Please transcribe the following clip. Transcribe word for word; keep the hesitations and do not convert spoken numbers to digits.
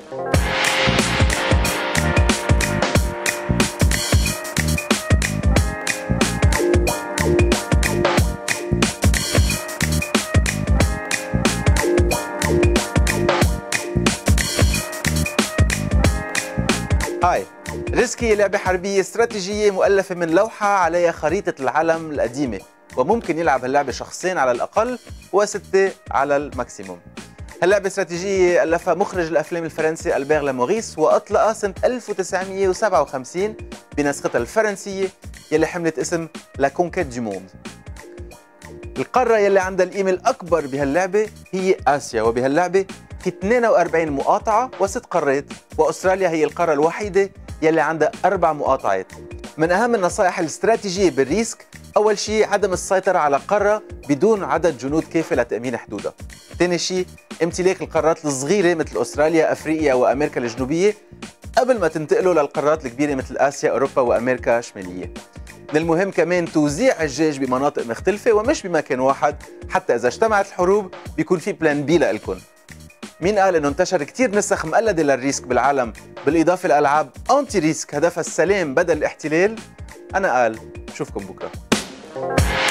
هاي ريسك هي لعبة حربية استراتيجية مؤلفة من لوحة عليها خريطة العالم القديمة، وممكن يلعب هاللعبة شخصين على الأقل وستة على الماكسيموم. هاللعبة استراتيجية ألفها مخرج الأفلام الفرنسي ألبير لاموريس، وأطلقها سنة ألف وتسعمية وسبعة وخمسين بنسختها الفرنسية يلي حملت اسم لا كونكيت دي موند. القارة يلي عندها القيمة الأكبر بهاللعبة هي آسيا، وبهاللعبة في اثنين وأربعين مقاطعة وست قارات، وأستراليا هي القارة الوحيدة يلي عندها أربع مقاطعات. من أهم النصائح الاستراتيجية بالريسك أول شيء عدم السيطرة على قارة بدون عدد جنود كافي لتأمين حدودها. ثاني شيء امتلاك القارات الصغيرة مثل أستراليا، أفريقيا وأمريكا الجنوبية قبل ما تنتقلوا للقارات الكبيرة مثل آسيا، أوروبا وأمريكا الشمالية. من المهم كمان توزيع الجيش بمناطق مختلفة ومش بمكان واحد، حتى إذا اجتمعت الحروب بيكون في بلان بي لإلكن. مين قال انه انتشر كتير نسخ مقلدة للريسك بالعالم بالإضافة لألعاب أنتي ريسك هدفها السلام بدل الاحتلال؟ أنا قال شوفكم بكرة.